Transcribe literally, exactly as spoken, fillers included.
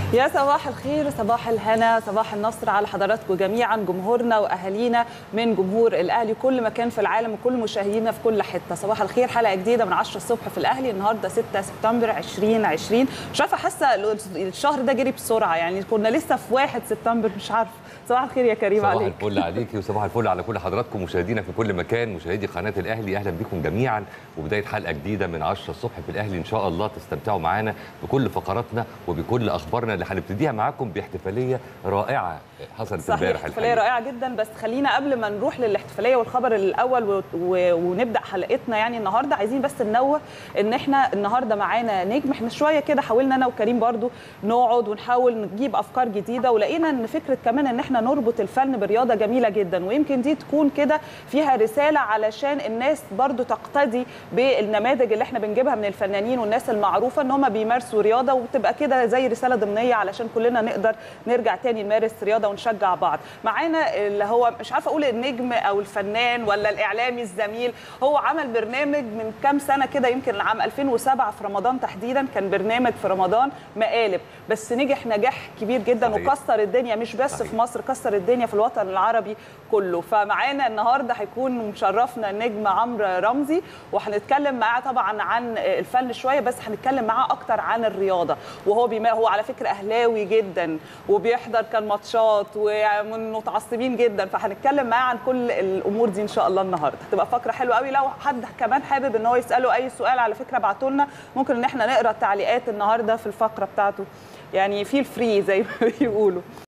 يا صباح الخير، صباح الهنا، صباح النصر على حضراتكم جميعا، جمهورنا واهالينا من جمهور الاهلي كل مكان في العالم وكل مشاهدينا في كل حته. صباح الخير، حلقه جديده من عشرة الصبح في الاهلي. النهارده ستة سبتمبر ألفين وعشرين. مش عارفه، حاسه الشهر ده جري بسرعه، يعني كنا لسه في واحد سبتمبر، مش عارفه. صباح الخير يا كريم عليك. صباح الفل عليكي وصباح الفل على كل حضراتكم مشاهدينا في كل مكان، مشاهدي قناه الاهلي. اهلا بكم جميعا وبدايه حلقه جديده من عشرة الصبح في الاهلي. ان شاء الله تستمتعوا معانا بكل فقراتنا وبكل اخبارنا اللي هنبتديها معاكم باحتفاليه رائعه حصلت امبارح. احتفاليه رائعه جدا، بس خلينا قبل ما نروح للاحتفاليه والخبر الاول و... و... ونبدا حلقتنا يعني النهارده، عايزين بس ننوه ان احنا النهارده معانا نجم. احنا شويه كده حاولنا انا وكريم برضو نقعد ونحاول نجيب افكار جديده، ولقينا ان فكره كمان ان احنا نربط الفن برياضه جميله جدا، ويمكن دي تكون كده فيها رساله علشان الناس برضو تقتدي بالنماذج اللي احنا بنجيبها من الفنانين والناس المعروفه ان هم بيمارسوا رياضه، وتبقى كده زي رساله ضمنيه علشان كلنا نقدر نرجع تاني نمارس رياضه ونشجع بعض. معانا اللي هو مش عارفه اقول النجم او الفنان ولا الاعلامي الزميل، هو عمل برنامج من كام سنه كده، يمكن عام ألفين وسبعة في رمضان تحديدا، كان برنامج في رمضان مقالب، بس نجح نجاح كبير جدا صحيح. وكسر الدنيا مش بس صحيح. في مصر، كسر الدنيا في الوطن العربي كله. فمعانا النهارده هيكون مشرفنا النجم عمرو رمزي، وهنتكلم معاه طبعا عن الفن شويه، بس هنتكلم معاه اكتر عن الرياضه. وهو بما هو على فكره اهلاوي جدا وبيحضر كان ماتشات ومن متعصبين جدا، فهنتكلم معاه عن كل الامور دي ان شاء الله النهارده. هتبقى فقره حلوه قوي. لو حد كمان حابب ان هو يساله اي سؤال على فكره ابعتوا لنا، ممكن ان احنا نقرا التعليقات النهارده في الفقره بتاعته، يعني في الفري زي ما بيقولوا.